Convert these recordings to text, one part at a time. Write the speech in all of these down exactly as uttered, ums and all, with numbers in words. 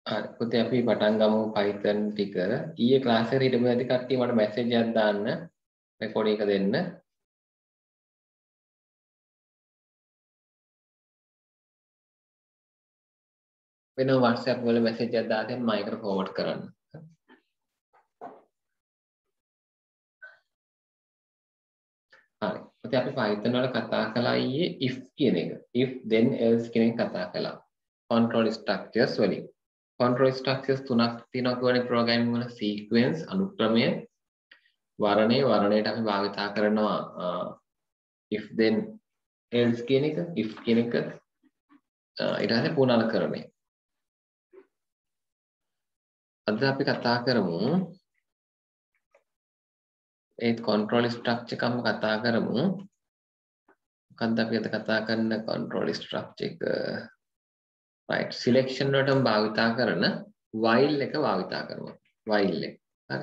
හරි පුතේ අපි පටන් ගමු Python ටික. ඊයේ ක්ලාස් එකේ හිටපු ඇති කට්ටිය මට මැසේජ් එකක් දාන්න රෙකෝඩ් එක දෙන්න. වෙන WhatsApp වල මැසේජ් එකක් දාලා මම එකට ෆෝවර්ඩ් කරන්න. හරි. පුතේ අපි Python වල කතා කළා ඊයේ if කියන එක. if then else කියන එක කතා කළා. control structures වලින්. control structures තුනක් තියෙනවා කියන්නේ programming වල sequence අනුක්‍රමය වර්ණය වර්ණයට අපි භාවිතා කරනවා if then else කියන එක if කියන එක ඊට පස්සේ පුනර්කරණය. අද අපි කතා කරමු ඒ control structure එකම කතා කරමු. මොකක්ද අපි අද කතා කරන control structure එක right selection වලටම භාවිතා කරන while එක භාවිතා කරමු. while එක. හරි.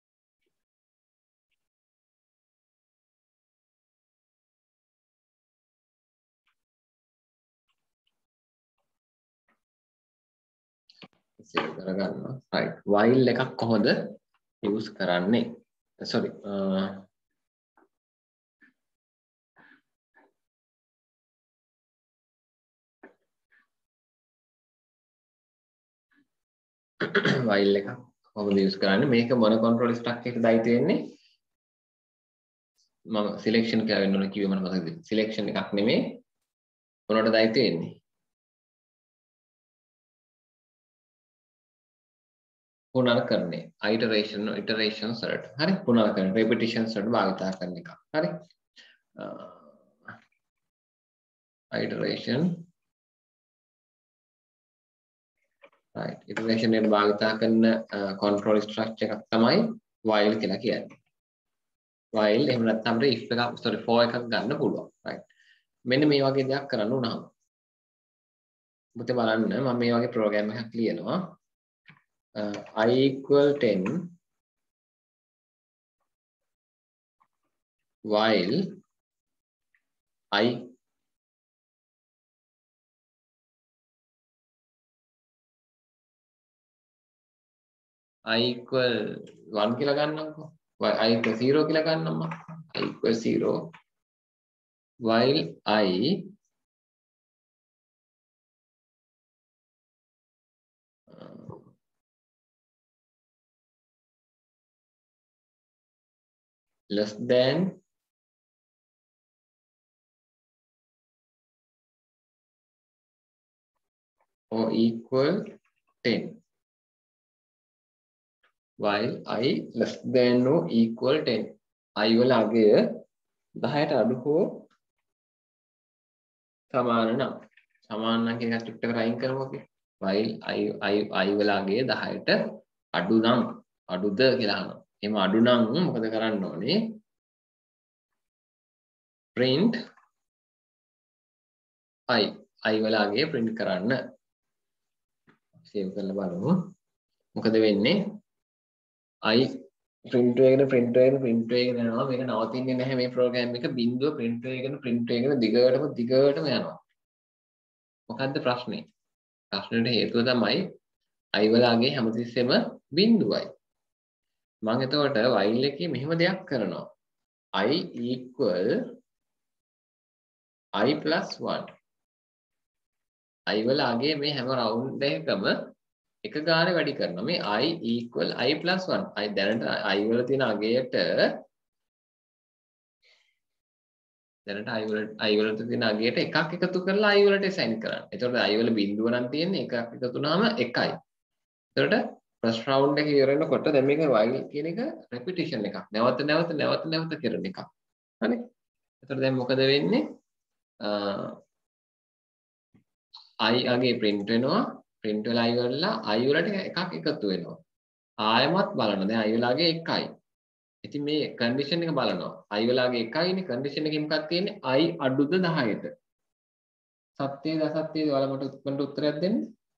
සේව් කරගන්නවා. right while එකක් කොහොමද use කරන්නේ? sorry uh, while එකක් කොහොමද use කරන්නේ? මේක මොන control structure එකද අයිති වෙන්නේ? මම selection කියලා වෙන්න ඕන කිව්වේ මට මතකද? selection එකක් නෙමෙයි මොනටද අයිති වෙන්නේ? පුනර්කරණය iteration iterations වලට. හරි පුනර්කරණය repetitions වලට භාවිතා කරන එක. හරි iteration right iteration එකට භාවිතා කරන control structure එකක් තමයි while කියලා කියන්නේ. while එහෙම නැත්නම් අපිට if එකක් sorry for එකක් ගන්න පුළුවන්. right මෙන්න මේ වගේ දෙයක් කරන්න උනහම පුතේ බලන්න මම මේ වගේ program එකක් ලියනවා. Uh, I equal ten while I I equal one කියලා ගන්නම්කෝ. I equal zero කියලා ගන්නම්ම. I equal zero while I less than or equal ten while I less than or equal ten I වල අගය දහයට අඩු හෝ සමාන නම් සමාන නම් කියන එක ටිකක් අයින් කරමු අපි while I I I වල අගය දහයට අඩු නම් අඩුද කියලා අහනවා. එහෙම අඩු නම් මොකද කරන්න ඕනේ? print I I වල අගය print කරන්න. සේව් කරලා බලමු. මොකද වෙන්නේ? I print වෙගෙන print වෙගෙන print වෙගෙන යනවා. මේක නවතින්නේ නැහැ මේ program එක. බිඳුව print වෙගෙන print වෙගෙන දිගටම දිගටම යනවා. මොකද්ද ප්‍රශ්නේ? ප්‍රශ්නෙට හේතුව තමයි I වල අගය හැමතිස්සෙම බිඳුවයි. මම එතකොට while එකේ මෙහෙම දෙයක් කරනවා. I equal I plus one. I වල අගය මේ හැම රවුන්ඩ් එකකම එක ගානේ වැඩි කරනවා. මේ I equal I plus one. I දැනට I වල තියෙන අගයට දැනට I වල I වල තියෙන අගයට එකක් එකතු කරලා I වලට assign කරන්න. එතකොට I වල බිඳුව නම් තියෙන්නේ එකක් එකතු වුණාම එකයි. එතකොට first round එක ඉවර වෙනකොට දැන් මේක while කියන එක repetition එකක්. නැවත නැවත නැවත නැවත කරන එකක්. හරි? එතකොට දැන් මොකද වෙන්නේ? I අගේ print වෙනවා. print වෙලා I වල I වලට එකක් එකතු වෙනවා. ආයෙමත් බලන්න. දැන් I වලගේ එකයි. ඉතින් මේ condition එක බලනවා. I වලගේ එකයිනේ condition එකේ මොකක්ද තියෙන්නේ? I අඩුද දහයට. සත්‍යද අසත්‍යද ඔයාලා මට උත්තරට උත්තරයක් දෙන්න.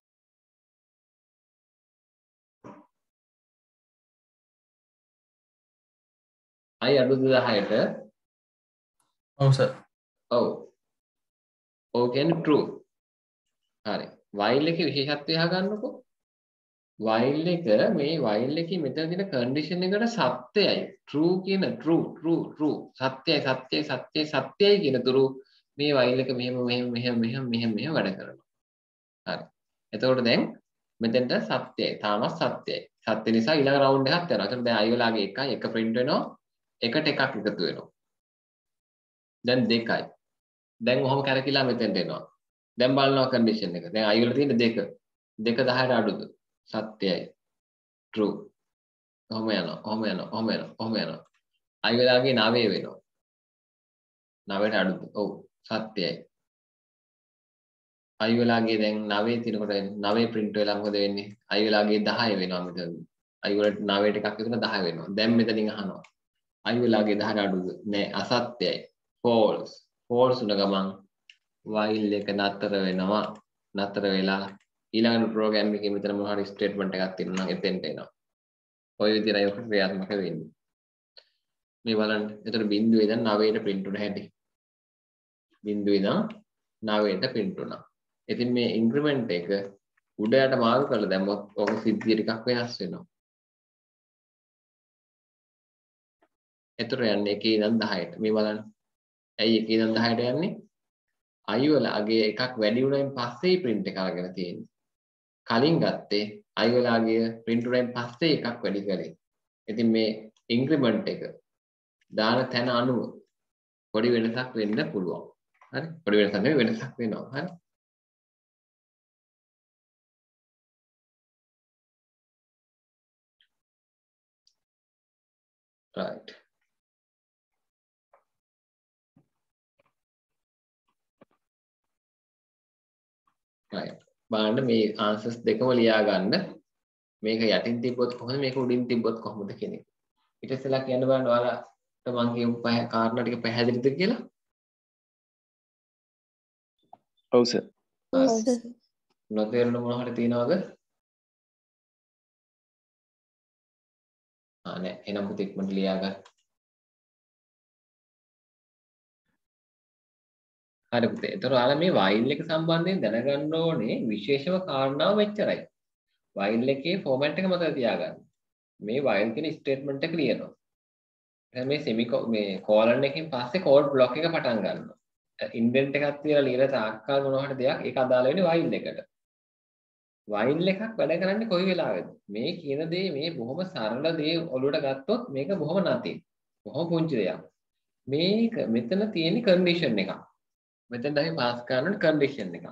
I අඩුද දහයට? ඔව් සර්. ඔව්. ඔව් කියන්නේ true. හරි. while එකේ විශේෂත්වය අහගන්නකො. while එක මේ while එකේ මෙතන තියෙන condition එකට සත්‍යයි true කියන true true true සත්‍යයි සත්‍යයි සත්‍යයි සත්‍යයි කියන තුරු මේ while එක මෙහෙම මෙහෙම මෙහෙම මෙහෙම මෙහෙම මෙහෙම වැඩ කරනවා. හරි. එතකොට දැන් මෙතෙන්ට සත්‍යයි. තාමත් සත්‍යයි. සත්‍ය නිසා ඊළඟ රවුන්ඩ් එකක් යනවා. එතකොට දැන් i වලාගේ එකයි එක print වෙනවා. එකට එකක් එකතු වෙනවා. දැන් දෙකයි. දැන් ඔහොම කැරකිලා මෙතෙන්ට එනවා. දැන් බලනවා condition එක. දැන් i වල තියෙන දෙක. දෙක දහයට අඩුද? සත්‍යයි. true. ඔහොම යනවා. ඔහොම යනවා. ඔහොම යනවා. ඔහොම යනවා. i වලාගේ නවය වෙනවා. නවයට අඩුද? ඔව්. සත්‍යයි. i වලාගේ දැන් නවය තිනකොට නවය print වෙලා මොකද වෙන්නේ? i වලාගේ දහය වෙනවා මෙතන. i වලට නවයට එකක් එකතුන දහය වෙනවා. දැන් මෙතනින් අහනවා. i වලාගේ දහයට අඩුද? නෑ අසත්‍යයි. false. false උන ගමන් while එක නතර වෙනවා. නතර වෙලා ඊළඟ ප්‍රෝග්‍රෑම් එකේ මෙතන මොනවා හරි ස්ටේට්මන්ට් එකක් තියෙනවා නම් එතෙන්ට එනවා. ඔය විදිහටයි ඔක ක්‍රියාත්මක වෙන්නේ. මේ බලන්න. එතකොට බිංදුවේ දැන් නවයට print වුණ හැටි. බිංදුවේ ඉඳන් නවයට print වුණා. ඉතින් මේ ඉන්ක්‍රිමන්ට් එක උඩ යට මාරු කරලා දැම්මොත් ඔක සිද්ධිය ටිකක් වෙනස් වෙනවා. එතකොට යන්නේ එකේ ඉඳන් දහයට. මේ බලන්න. ඇයි එකේ ඉඳන් දහයට යන්නේ? i වල අගේ එකක් වැඩි වුණායින් පස්සේ print එක අරගෙන තියෙන්නේ. කලින් ගත්තේ i වලාගේ print වලින් පස්සේ එකක් වැඩි කරේ. ඉතින් මේ ඉන්ක්‍රිමන්ට් එක දාන තැන අනුව පොඩි වෙනසක් වෙන්න පුළුවන්. හරි? පොඩි වෙනසක් නෙවෙයි වෙනසක් වෙනවා. හරි? right. right. බලන්න මේ answers දෙකම ලියා ගන්න. මේක යටින් තිබ්බොත් කොහොමද මේක උඩින් තිබ්බොත් කොහොමද කියන එක. ඊට ඉස්සෙල්ලා කියන්න බලන්න ඔයාලට මම කියපු පහ කාරණා ටික පැහැදිලිද කියලා? ඔව් සර්. ඔව් සර්. නොතේරෙන මොන හරි තියෙනවද? ආ නෑ එහෙනම් පුතේ ඉක්මනට ලියා ගන්න. හරි පුතේ. ඒතර ඔයාලා මේ while එක සම්බන්ධයෙන් දැනගන්න ඕනේ විශේෂම කාරණාව මෙච්චරයි. while එකේ format එක මතක තියාගන්න. මේ while කියන statement එක ලියනවා. එහෙනම් මේ semi මේ colon එකකින් පස්සේ code block එක පටන් ගන්නවා. indent එකක් තියලා ලියලා තාක්කල් මොනවා හරි දෙයක් ඒක අදාළ වෙන්නේ while එකට. while එකක් වැඩ කරන්නේ කොයි වෙලාවෙද? මේ කියන දේ මේ බොහොම සරල දේ ඔලුවට ගත්තොත් මේක බොහොම නැති. බොහොම පුංචි දෙයක්. මේක මෙතන තියෙන condition එකක්. මෙතෙන් අපි පාස් කරන condition එකක්.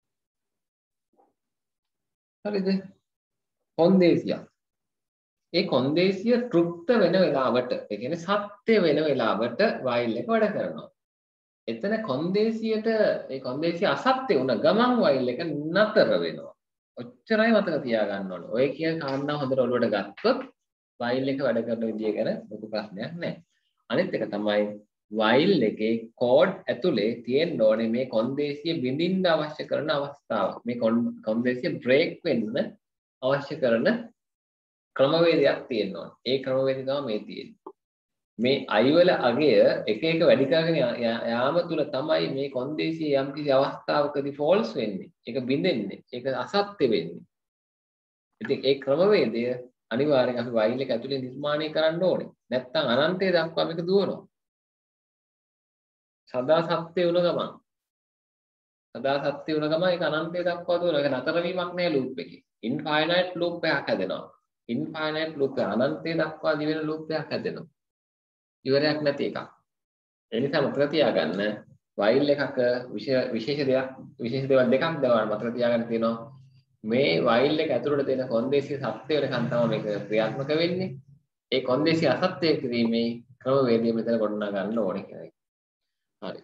හරිද? කොන්දේසිය. ඒ කොන්දේසිය තෘප්ත වෙන වෙලාවට, ඒ කියන්නේ සත්‍ය වෙන වෙලාවට while එක වැඩ කරනවා. එතන කොන්දේසියට ඒ කොන්දේසිය අසත්‍ය වුණ ගමන් while එක නතර වෙනවා. ඔච්චරයි මතක තියාගන්න ඕනේ. ඔය කියන කාරණා හොඳට ඔළුවට ගත්තොත් while එක වැඩ කරන විදිය ගැන ලොකු ප්‍රශ්නයක් නැහැ. අනිත් එක තමයි while එකේ කෝඩ් ඇතුලේ තියෙන්න ඕනේ මේ කොන්දේසිය බිඳින්න අවශ්‍ය කරන අවස්ථාව. මේ කොන්දේසිය බ්‍රේක් වෙන්න අවශ්‍ය කරන ක්‍රමවේදයක් තියෙන්න ඕනේ. ඒ ක්‍රමවේදය තමයි මේ තියෙන්නේ. මේ i වල අගය එක එක වැඩි කරගෙන යාම තුල තමයි මේ කොන්දේසිය යම් කිසි අවස්ථාවකදී false වෙන්නේ. ඒක බිඳෙන්නේ. ඒක අසත්‍ය වෙන්නේ. ඉතින් ඒ ක්‍රමවේදය අනිවාර්යෙන් අපි while එක ඇතුලේ නිර්මාණය කරන්න ඕනේ. නැත්නම් අනන්තය දක්වා මේක දුවනවා. සදා සත්‍ය වුණ ගමන් සදා සත්‍ය වුණ ගමන් ඒක අනන්තය දක්වා දුවනවා. ඒක නතර වීමක් නෑ ලූප් එකේ. ඉන්ෆයිනයිට් ලූප් එකක් හැදෙනවා. ඉන්ෆයිනයිට් ලූප් එක අනන්තය දක්වා දිවෙන ලූප් එකක් හැදෙනවා. ඉවරයක් නැති එකක්. ඒ නිසා මතක තියාගන්න while එකක විශේෂ දෙයක් විශේෂ දේවල් දෙකක් දවල් මතක තියාගන්න තියෙනවා. මේ while එක ඇතුළට තියෙන කොන්දේසිය සත්‍ය වෙනකන් තමයි මේක ක්‍රියාත්මක වෙන්නේ. ඒ කොන්දේසිය අසත්‍ය කිරීමේ ක්‍රමවේදය මෙතන ගොඩනගා ගන්න ඕනේ කියලා. හරි.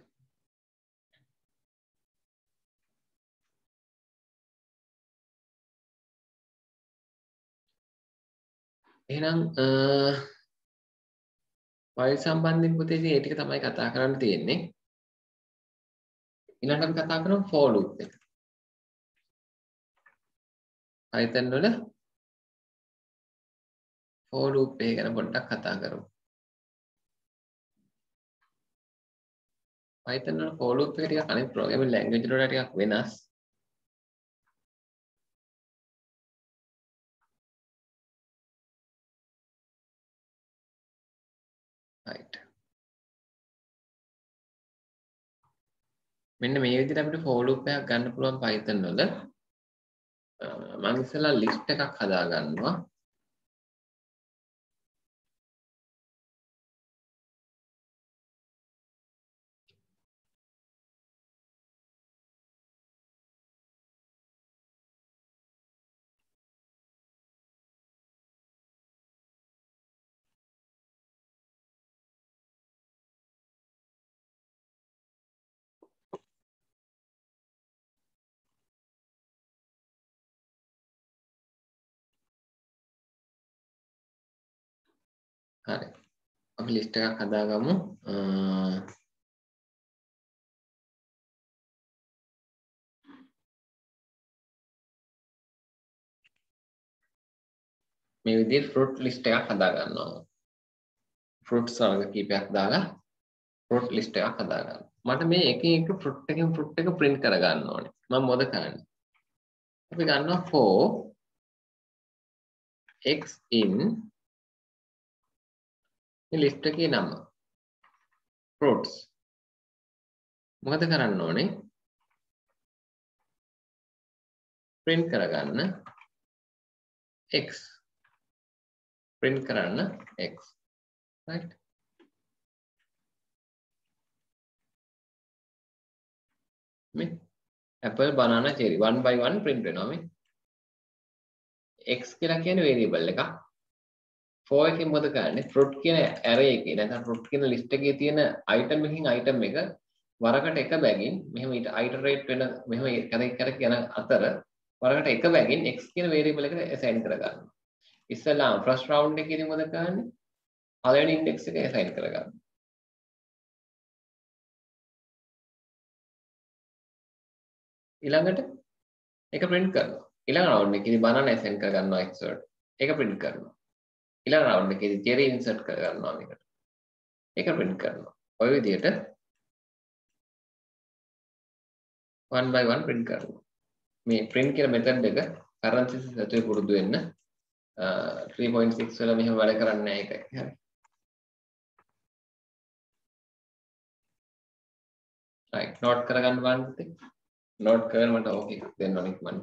එහෙනම් while සම්බන්ධයෙන් පුතේ ඉතින් ඒ ටික තමයි කතා කරන්න තියෙන්නේ. ඊළඟට අපි කතා කරමු for loop එක. Python වල for loop එක ගැන පොඩ්ඩක් කතා කරමු. Python වල for loop එක ටිකක් අනිත් programming language වලට ටිකක් වෙනස්. right මෙන්න මේ විදිහට අපිට for loop එකක් ගන්න පුළුවන් Python වල මම ඉස්සෙල්ලා list එකක් හදා ගන්නවා හරි අපි list එකක් හදාගමු මේ විදිහට fruit list එකක් හදා ගන්නවා fruits වර්ග කීපයක් දාලා fruit list එකක් හදා ගන්නවා මට මේ එක එක fruit එකෙන් fruit එක print කර ගන්න ඕනේ මම මොකද කරන්නේ අපි ගන්නවා for x in මේ list එකේ නම fruits මොකද කරන්න ඕනේ print කරගන්න x print කරන්න x right මේ apple banana cherry one by one print වෙනවා මේ x කියලා කියන්නේ variable එකක් for එකෙන් මොකද කරන්නේ fruit කියන array එකේ නැත්නම් fruit කියන list එකේ තියෙන item එකකින් item එක වරකට එක බැගින් මෙහෙම iterate වෙන මෙහෙම කරේ කර යන අතර වරකට එක බැගින් x කියන variable එකට assign කරගන්නවා ඉස්සෙල්ලා first round එකේදී මොකද කරන්නේ පළවෙනි index එක assign කරගන්නවා ඊළඟට ඒක print කරනවා ඊළඟ round එකේදී banana assign කරගන්නවා x වලට ඒක print කරනවා ඊළඟ round එකේදී cherry insert කරගන්නවා මේකට ඒක print කරනවා ඔය විදිහට one by one print කරනවා මේ print කියන method එක parenthesis ඇතුලේ පුරුදු වෙන්න three point six වල මෙහෙම වැඩ කරන්නේ නැහැ ඒකයි හරි right note කරගන්න බලන්න පුතේ note කරගෙන මට ඕකේ දෙන්න ඕනේ ඉක්මනට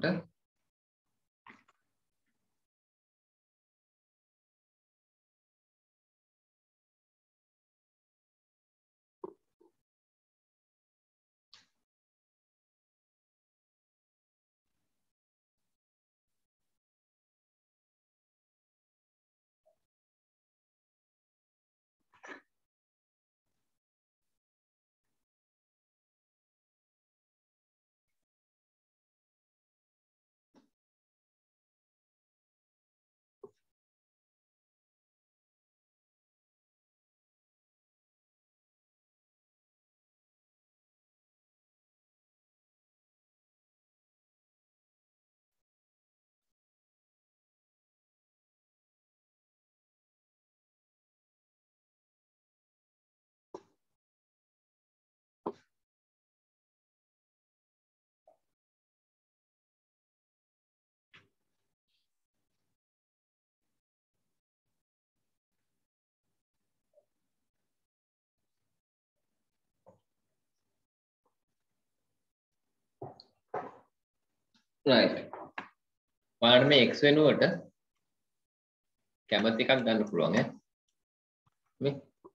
right ඔයාලට මේ x වෙනුවට කැමති එකක් ගන්න පුළුවන් ඈ මේ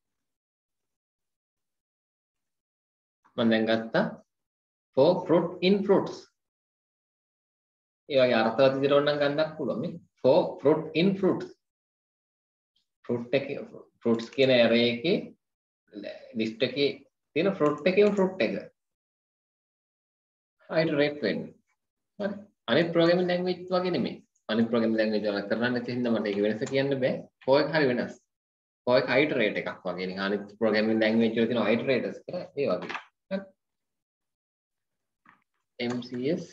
මම දැන් ගත්තා for fruit in fruits ඒ වගේ අර්ථවත් විදිහට ඕනනම් ගන්නත් පුළුවන් මේ for fruit in fruits fruit එකේ fruits කියන array එකේ list එකේ තියෙන fruit එකේ fruit එක iterate වෙන්නේ හරි අනිත් programming language වගේ නෙමෙයි අනිත් programming language වල කරන්නේ නැති හින්දා මට ඒක වෙනස කියන්න බෑ for එක හරි වෙනස් for එක iterate එකක් වගේ නේ අනිත් programming language වල තියෙන iterators කියලා ඒ වගේ හරි M C S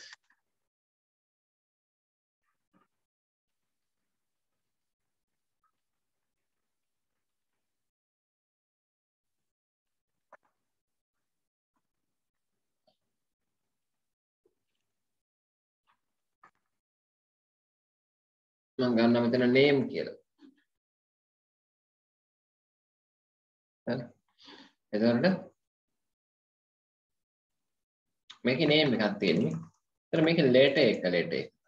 මම ගන්නවා මෙතන name කියලා හරි එතකොට මේකේ name එකක් තියෙන්නේ. එතන මේකේ letter එක letter එක.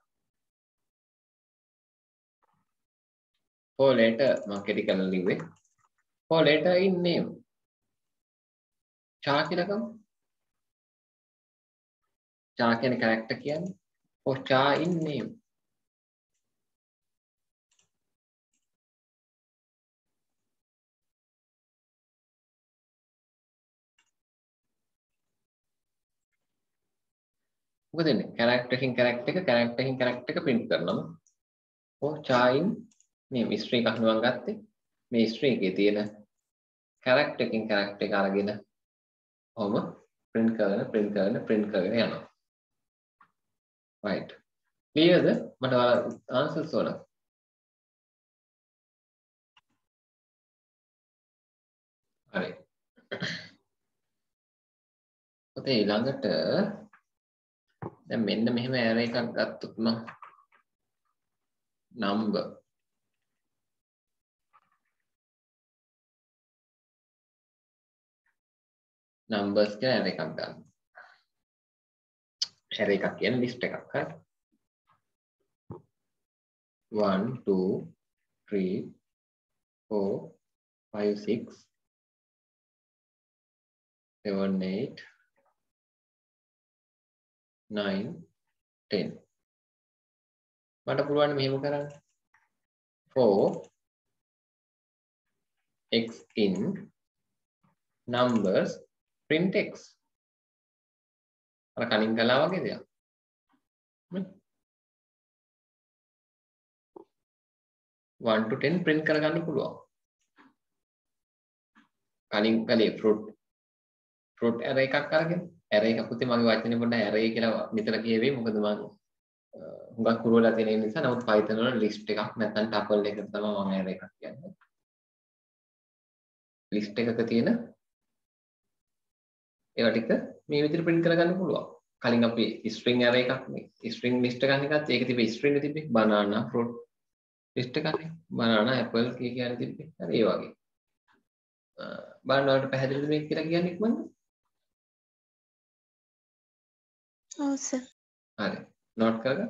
for letter මම කෙටි කරලා ලිව්වේ. for letter in name. චා කියලා ගමු. චා කියන character කියන්නේ. for චා in name. මොකද එන්නේ character එකකින් character එක character එකකින් character එක print කරනවා. for චා in name string එකක් නෙවෙයි ගත්තේ. මේ string එකේ තියෙන character එකකින් character එක අරගෙන ඔහොම print කරගෙන print කරගෙන print කරගෙන යනවා. right clearද මට answers වල හරි ඔතේ ඊළඟට දැන් මෙන්න මෙහෙම array එකක් ගත්තොත් නම් number numbers කියලා array එකක් ගන්න. array එකක් කියන්නේ list එකක් හරි. one two three four five six seven eight nine ten මට පුළුවන් මෙහෙම කරන්න. for x in numbers print x අර කලින් කළා වගේ දෙයක්. one to ten print කරගන්න පුළුවන්. කලින් කලේ fruit fruit array එකක් අරගෙන array එකක් පුතේ මගේ වචනේ පොඩ්ඩක් array කියලා මෙතන කියවේ මොකද මම හුඟක් පුරවලා තියෙන නිසා. නමුත් Python වල list එකක් නැත්නම් tuple එකක් තමයි මම array එකක් කියන්නේ. list එකක තියෙන ඒවා ටික මේ විදිහට print කරගන්න පුළුවන්. කලින් අපි string array එකක් මේ string list එකක් එකත් ඒක තිබේ string එක තිබේ banana fruit list එකනේ banana apple කිය කියන්නේ තිබ්බේ. හරි ඒ වගේ. බලන්න වලට පැහැදිලිද මේක කියලා කියන්නේ ඉක්මනට? ඔව් සර්. හරි. නෝට් කරගන්න.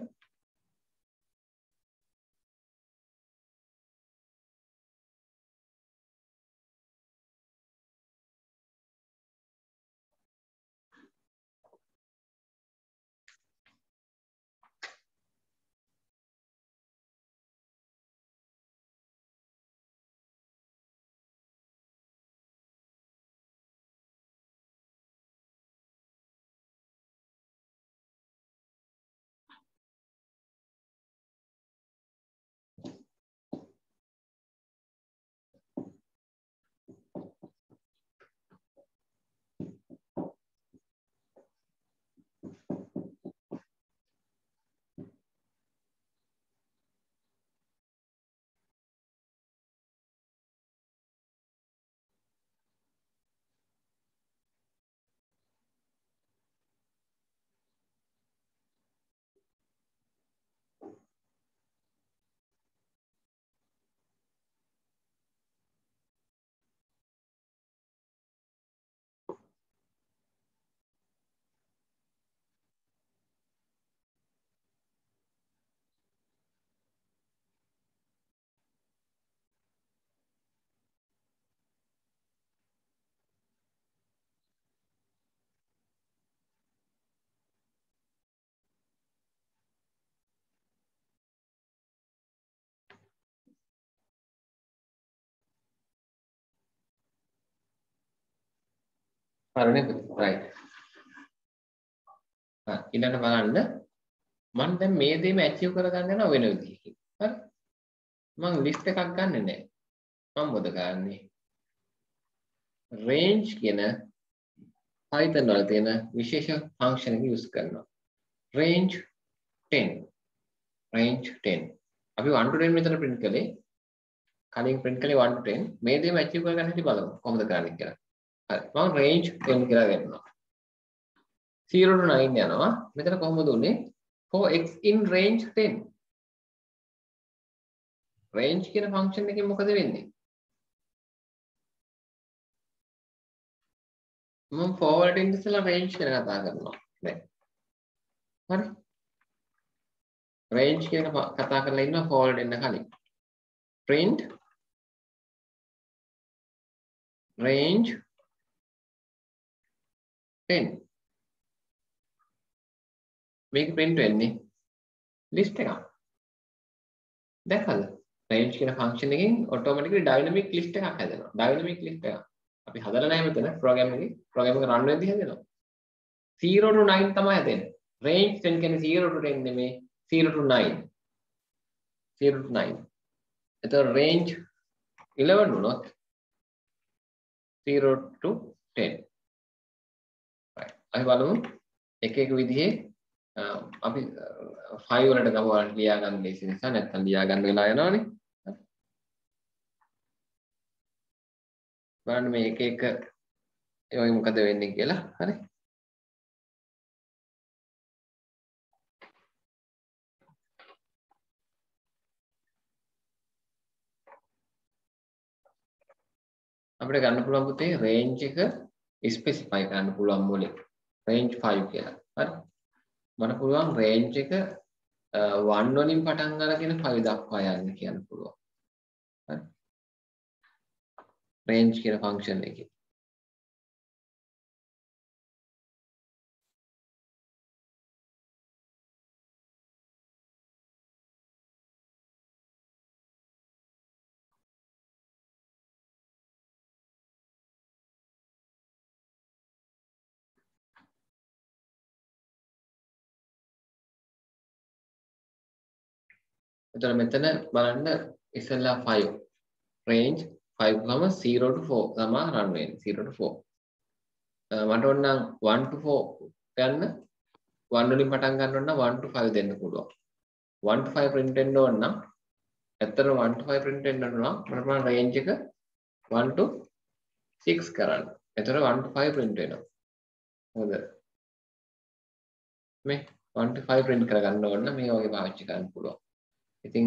හරිනේ right. හා ඊළඟ බලන්න මම දැන් මේ දෙයම achieve කරගන්න යනවා වෙන විදිහකින්. හරි. මම list එකක් ගන්නෙ නෑ. මම මොකද ගන්නෙ? range කියන Python වල තියෙන විශේෂ function එක use කරනවා. range ten. range ten. අපි one to ten මෙතන print කළේ. කලින් print කළේ one to ten. මේ දෙයම achieve කරගන්න හැටි බලමු. කොහොමද කරන්නේ කියලා. හරි. මම range ten කියලා ගන්නවා. zero to nine යනවා. මෙතන කොහොමද උනේ? for x in range ten. range කියන function එකෙන් මොකද වෙන්නේ? මම forward ඉන්න ඉස්සලා range ගැන කතා කරනවා. දැන්. හරි. range කියන කතා කරලා ඉන්නවා forward එන්න කලින්. print range ten. මේක print වෙන්නේ list එකක්. දැක්කද? range කියන function එකෙන් automatically dynamic list එකක් හැදෙනවා. dynamic list එකක්. අපි හදලා නැහැ මෙතන program එකේ. program එක run වෙද්දී හැදෙනවා. zero to nine තමයි හැදෙන්නේ. range ten කියන්නේ zero to ten නෙමෙයි zero to nine. zero to nine. එතකොට range eleven වුණොත් zero to ten. right. අපි බලමු එක එක විදිහේ අපි five වලට ගමවල ලියා ගන්න ලේසි නිසා නැත්තම් ලියා ගන්න වෙලා යනවනේ. බලන්න මේ එක එක ඒවයි මොකද වෙන්නේ කියලා. හරි. අපිට ගන්න පුළුවන් පුතේ range එක specify කරන්න පුළුවන් මොලේ range five කියලා. හරි. මට පුළුවන් range එක one වලින් පටන් අරගෙන five දක්වා යන්න කියන්න පුළුවන්. හරි. range කියන function එකේ. එතකොට මෙතන බලන්න ඉස්සෙල්ලා five range five ගම zero to four තමයි run වෙන්නේ zero to four. මට ඕන නම් one to four ගන්න one වලින් පටන් ගන්න ඕන නම් one to five දෙන්න පුළුවන්. one to five print වෙන්න ඕන නම් ඇත්තටම one to five print වෙන්න ඕන නම් මට පුළුවන් range එක one to six කරන්න. එතකොට one to five print වෙනවා. හොඳ. මේ one to five print කරගන්න ඕන නම් මේ වගේ පාවිච්චි කරන්න පුළුවන්. ඉතින්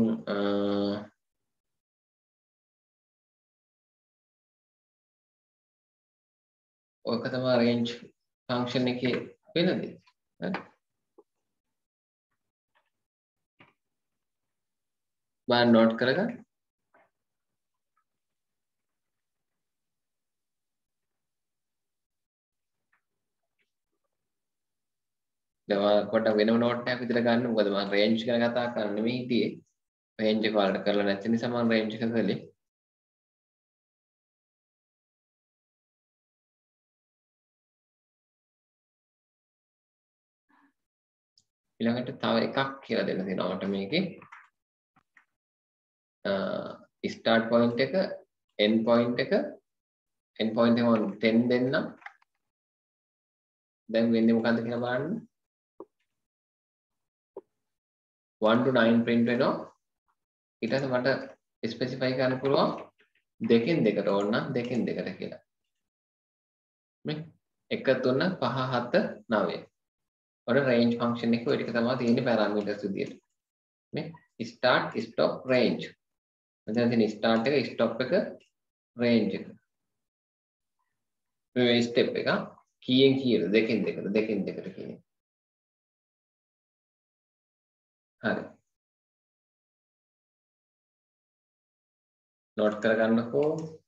ඔක තමයි range function එකේ වෙන දේ. හරි. බලන්න note කරගන්න. දැන් පොඩ්ඩක් වෙනම note එකක් විතර ගන්න. මොකද මම range ගැන කතා කරන්නේ නෙමෙයි හිටියේ. range එක වලට කරලා නැති නිසා මම range එක කළේ. ඊළඟට තව එකක් කියලා දෙන්න තියෙනවා මට මේකේ. start point එක end point එක end point එක මම ten දෙන්නම්. දැන් වෙන්නේ මොකද්ද කියලා බලන්න. one to nine print වෙනවා. ඊට පස්සේ මට ස්පෙસિෆයි කරන්න පුළුවන් දෙකෙන් දෙකට ඕන නම් දෙකෙන් දෙකට කියලා. මේ එක තුන පහ හත නවය. ඔය range function එකේ ඔය ටික තමයි තියෙන්නේ parameters විදියට. මේ start stop range. මෙතන තියෙන start එක stop එක range එක. මේ step එක කීයෙන් කීයද දෙකෙන් දෙකට දෙකෙන් දෙකට කියන්නේ. හරි. note කරගන්නකෝ.